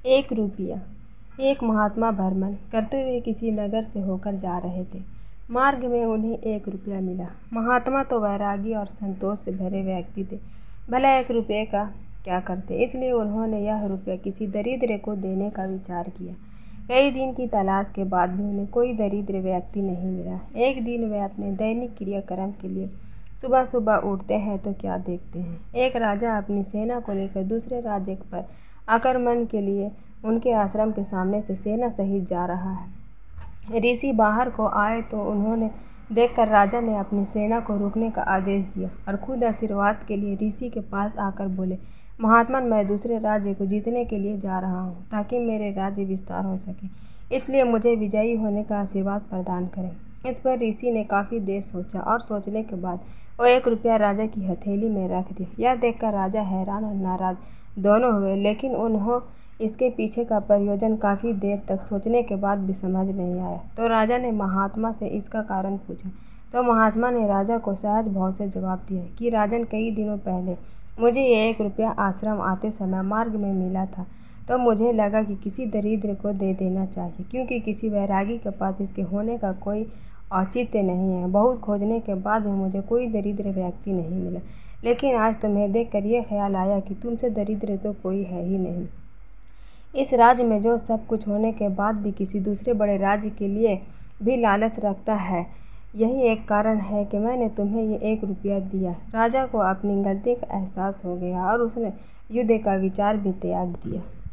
एक रुपया। एक महात्मा भ्रमण करते हुए किसी नगर से होकर जा रहे थे। मार्ग में उन्हें एक रुपया मिला। महात्मा तो वैरागी और संतोष से भरे व्यक्ति थे। भला एक रुपये का क्या करते, इसलिए उन्होंने यह रुपया किसी दरिद्र को देने का विचार किया। कई दिन की तलाश के बाद भी उन्हें कोई दरिद्र व्यक्ति नहीं मिला। एक दिन वे अपने दैनिक क्रियाक्रम के लिए सुबह सुबह उठते हैं तो क्या देखते हैं, एक राजा अपनी सेना को लेकर दूसरे राज्य पर आक्रमण के लिए उनके आश्रम के सामने से सेना सहित जा रहा है। ऋषि बाहर को आए तो उन्होंने देखकर राजा ने अपनी सेना को रोकने का आदेश दिया और खुद आशीर्वाद के लिए ऋषि के पास आकर बोले, महात्मा, मैं दूसरे राज्य को जीतने के लिए जा रहा हूँ ताकि मेरे राज्य विस्तार हो सके, इसलिए मुझे विजयी होने का आशीर्वाद प्रदान करें। इस पर ऋषि ने काफ़ी देर सोचा और सोचने के बाद वो एक रुपया राजा की हथेली में रख दिया। यह देखकर राजा हैरान और नाराज दोनों हुए, लेकिन उन्हें इसके पीछे का प्रयोजन काफ़ी देर तक सोचने के बाद भी समझ नहीं आया। तो राजा ने महात्मा से इसका कारण पूछा। तो महात्मा ने राजा को सहज भाव से जवाब दिया कि राजन, कई दिनों पहले मुझे ये एक रुपया आश्रम आते समय मार्ग में मिला था, तो मुझे लगा कि किसी दरिद्र को दे देना चाहिए, क्योंकि किसी वैरागी के पास इसके होने का कोई औचित्य नहीं है। बहुत खोजने के बाद भी मुझे कोई दरिद्र व्यक्ति नहीं मिला, लेकिन आज तुम्हें देखकर यह ख्याल आया कि तुमसे दरिद्र तो कोई है ही नहीं। इस राज्य में जो सब कुछ होने के बाद भी किसी दूसरे बड़े राज्य के लिए भी लालच रखता है, यही एक कारण है कि मैंने तुम्हें ये एक रुपया दिया। राजा को अपनी गलती का एहसास हो गया और उसने युद्ध का विचार भी त्याग दिया।